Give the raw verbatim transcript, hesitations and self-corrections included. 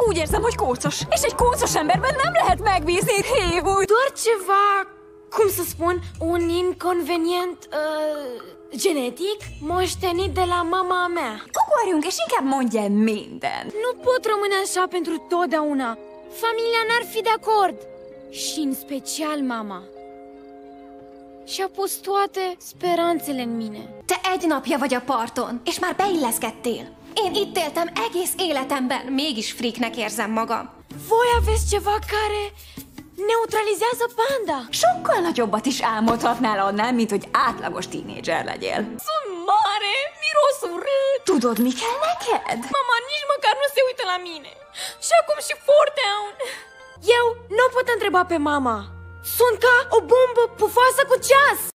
Úgy érzem, hogy kócos. És egy kócos emberben nem lehet megbízni, Heywood. Doar ceva, cum să spun, un inconvenient uh, genetic moștenit de la mama mea. Ugorjunk, és inkább mondja minden. Nu pot rămâne așa pentru totdeauna. Familia n-ar fi de acord. Și în special mama. Și-a pus toate speranțele în mine. Te egy napja vagy a parton, és már beilleszkedtél. Én itt éltem egész életemben, mégis freaknek érzem magam. Voi aveți ceva care neutralizează panda. Sokkal nagyobbat is álmodhatnál annál, mint hogy átlagos tínédzser legyél. Sunt mare, miros urât. Tudod, mi kell neked? Mama nici măcar nu se uită la mine. Și acum și Fortean. Eu nu pot întreba pe mama. Sunt ca o bombă pufoasă cu ceas.